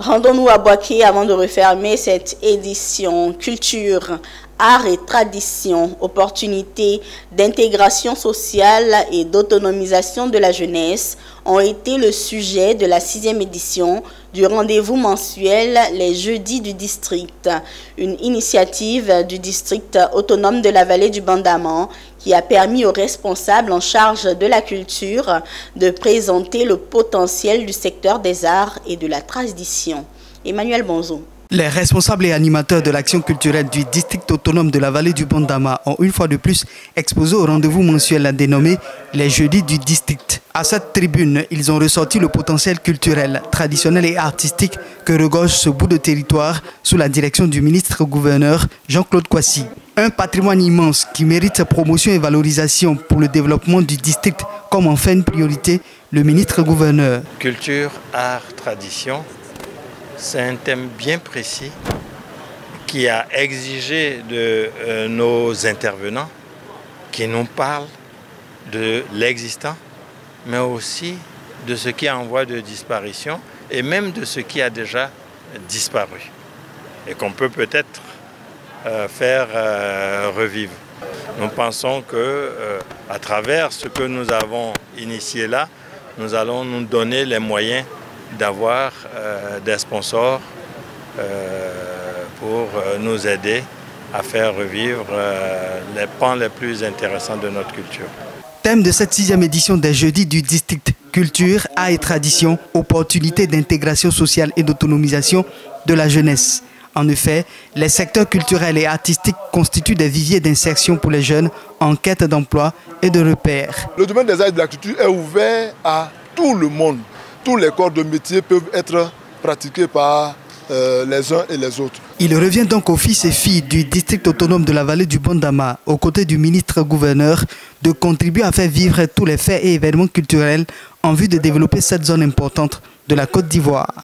Rendons-nous à Boaké avant de refermer cette édition. Culture, art et tradition, opportunités d'intégration sociale et d'autonomisation de la jeunesse ont été le sujet de la 6e édition du rendez-vous mensuel les jeudis du district, une initiative du district autonome de la vallée du Bandama qui a permis aux responsables en charge de la culture de présenter le potentiel du secteur des arts et de la tradition. Emmanuel Bonzo. Les responsables et animateurs de l'action culturelle du district autonome de la vallée du Bandama ont une fois de plus exposé au rendez-vous mensuel dénommé les jeudis du district. À cette tribune, ils ont ressorti le potentiel culturel, traditionnel et artistique que regorge ce bout de territoire sous la direction du ministre-gouverneur Jean-Claude Kwasi. Un patrimoine immense qui mérite sa promotion et valorisation pour le développement du district comme en fait une priorité le ministre-gouverneur. Culture, art, tradition. C'est un thème bien précis qui a exigé de nos intervenants qui nous parlent de l'existant, mais aussi de ce qui est en voie de disparition et même de ce qui a déjà disparu et qu'on peut peut-être faire revivre. Nous pensons que à travers ce que nous avons initié là, nous allons nous donner les moyens d'avoir des sponsors pour nous aider à faire revivre les pans les plus intéressants de notre culture. Thème de cette 6e édition des jeudis du district, culture, art et tradition, opportunités d'intégration sociale et d'autonomisation de la jeunesse. En effet, les secteurs culturels et artistiques constituent des viviers d'insertion pour les jeunes en quête d'emploi et de repères. Le domaine des arts et de la culture est ouvert à tout le monde. Tous les corps de métier peuvent être pratiqués par les uns et les autres. Il revient donc aux fils et filles du district autonome de la vallée du Bandama, aux côtés du ministre-gouverneur, de contribuer à faire vivre tous les faits et événements culturels en vue de développer cette zone importante de la Côte d'Ivoire.